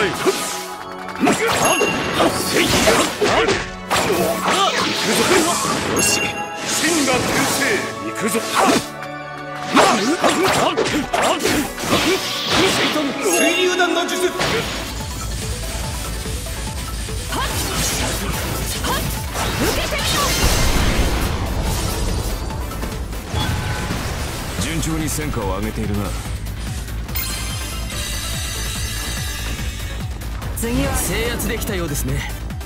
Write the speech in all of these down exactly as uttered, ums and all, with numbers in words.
え。よし、真が転生。行くぞ。水流弾の術。順調に戦果を上げているな。 次は制圧できたようですね。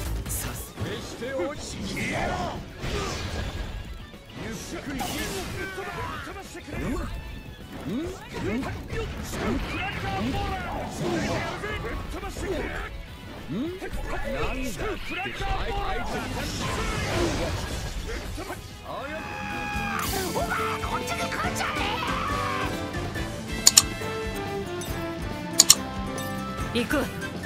行く。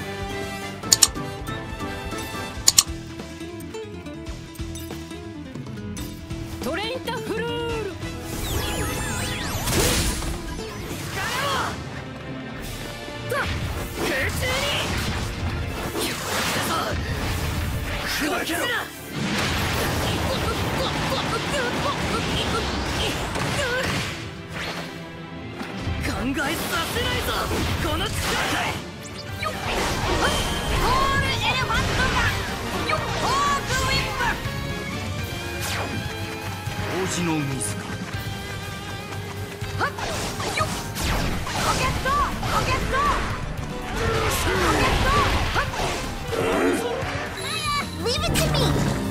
トレインタフルール。考えさせないぞこの力。ホールエレファントだ。ホークウィップ。 王子の水か。 はっよっ。ロケットロケットロケット。Leave it to me.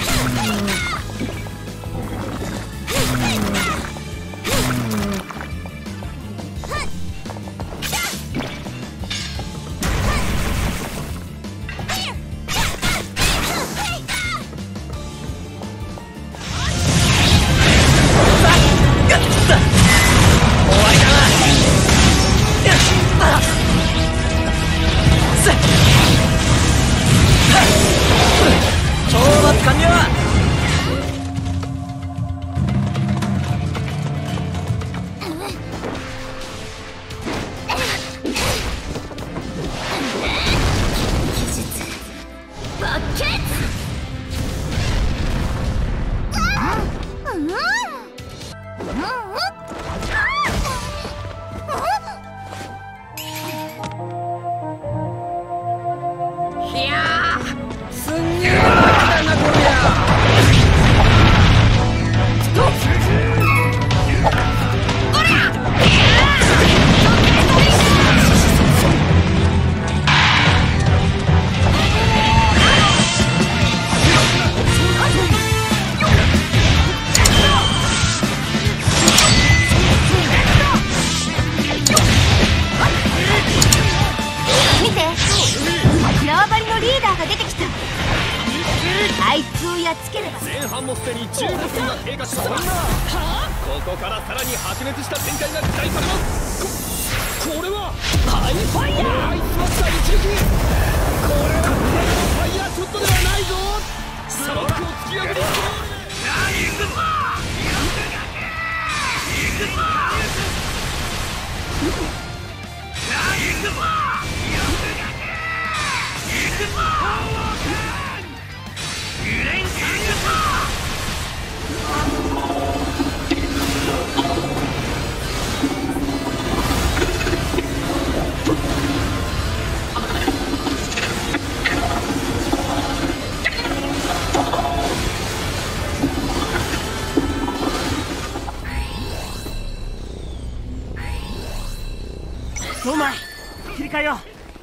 そうまい、切り替えよう。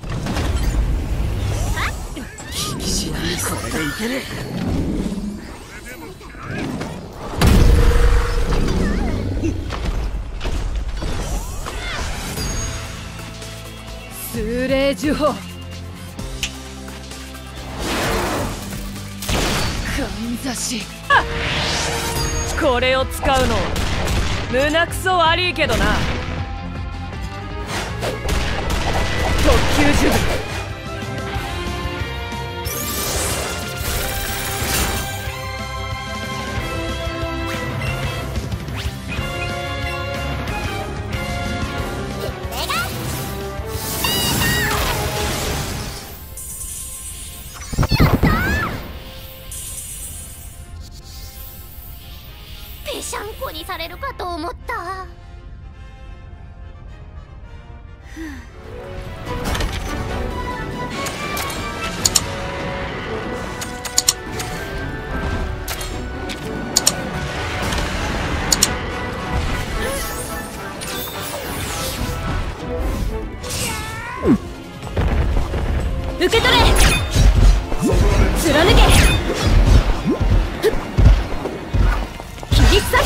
気にしない。これでいける。数霊呪法。かんざし。これを使うの胸くそ悪いけどな。特級呪具。 ぺしゃんこにされるかと思った。 受け取れ、貫け、切り裂け。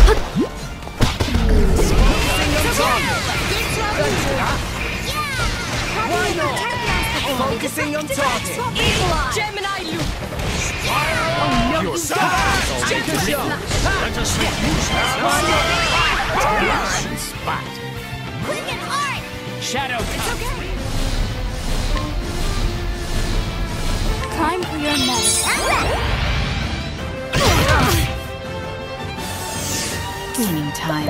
Focusing on target. Gemini loop. Your side. Take a shot. Let us make use of spot. Quick and hard. Shadow. It's okay. Time for your medicine. Cleaning time.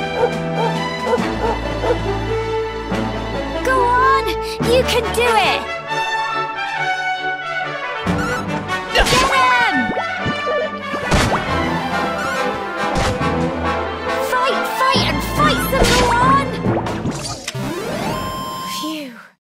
You can do it!